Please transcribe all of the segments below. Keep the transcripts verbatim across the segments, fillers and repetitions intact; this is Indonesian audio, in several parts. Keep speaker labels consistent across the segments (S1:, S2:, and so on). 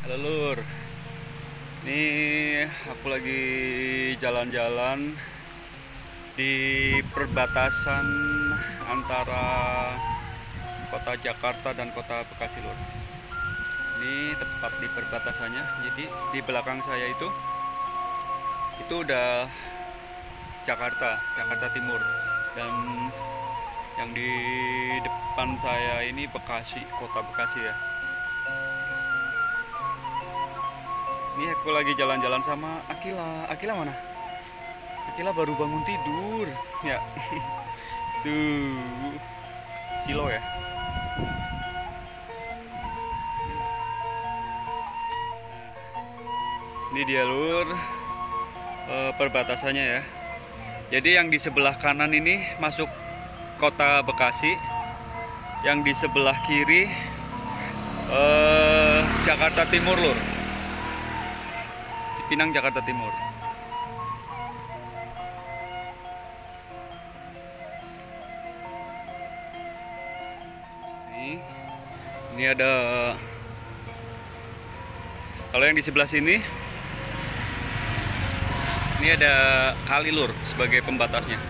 S1: Halo Lur, ini aku lagi jalan-jalan di perbatasan antara kota Jakarta dan kota Bekasi Lur. Ini tepat di perbatasannya, jadi di belakang saya itu itu udah Jakarta, Jakarta Timur, dan yang di depan saya ini Bekasi, kota Bekasi ya. Ini aku lagi jalan-jalan sama Akila. Akila mana? Akila baru bangun tidur. Ya. Tuh. Silo ya. Ini dia Lur. E, perbatasannya ya. Jadi yang di sebelah kanan ini masuk kota Bekasi. Yang di sebelah kiri e, Jakarta Timur Lur. Pinang, Jakarta Timur. Ini, ini ada. Kalau yang di sebelah sini, ini ada kali Lur sebagai pembatasnya.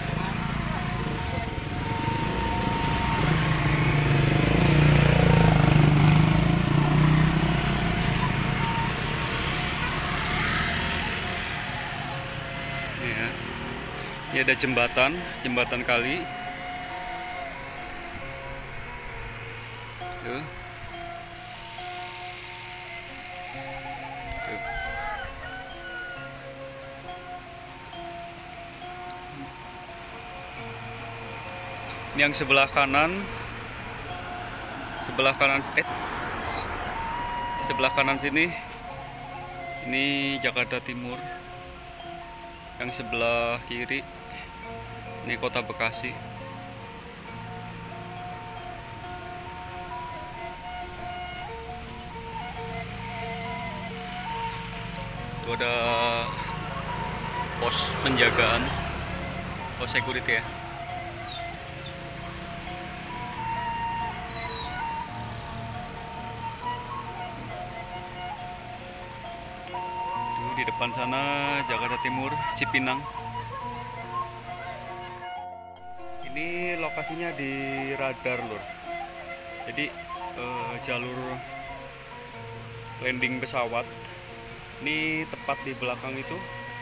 S1: Ini ada jembatan, jembatan kali. Tuh. Tuh. Ini yang sebelah kanan, sebelah kanan, eh, sebelah kanan sini, ini Jakarta Timur. Yang sebelah kiri ini kota Bekasi. Itu ada pos penjagaan, pos security ya. Itu di depan sana Jakarta Timur, Cipinang. Ini lokasinya di radar Lur. Jadi eh, jalur landing pesawat ini tepat di belakang itu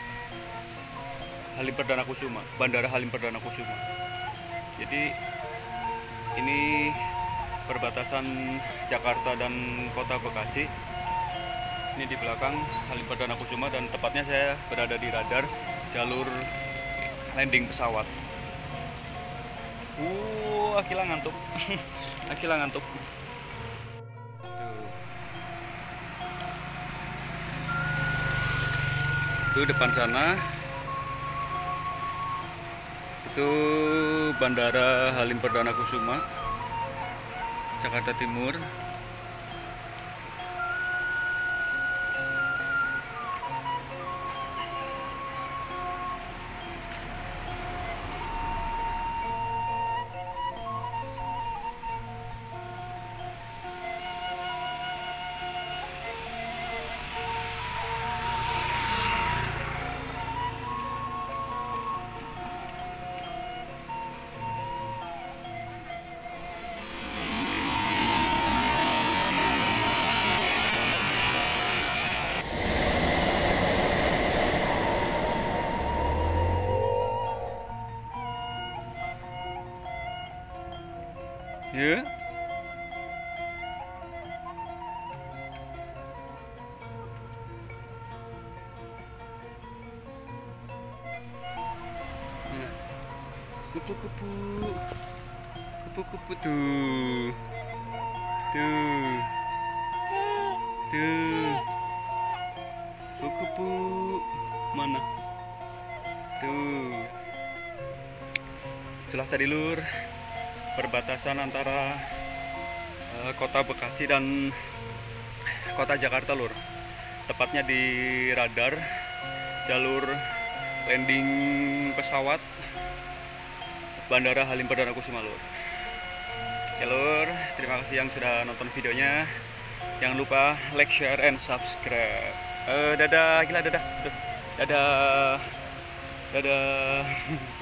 S1: Halim Perdana Kusuma, Bandara Halim Perdana Kusuma. Jadi ini perbatasan Jakarta dan kota Bekasi. Ini di belakang Halim Perdana Kusuma dan tepatnya saya berada di radar jalur landing pesawat. Uh, Akila ngantuk. Akila ngantuk. Tuh. Itu depan sana. Itu Bandara Halim Perdana Kusuma, Jakarta Timur. Ya. Kupu-kupu. Kupu-kupu tuh. Tuh. Tuh. Kupu-kupu mana? Tuh. Itulah tadi Lur, perbatasan antara uh, kota Bekasi dan kota Jakarta Lur. Tepatnya di radar jalur landing pesawat Bandara Halim Perdana Kusuma Lur. Ya Lur, terima kasih yang sudah nonton videonya. Jangan lupa like, share, and subscribe. Eh, dadah, gila dadah. Dadah. Dadah.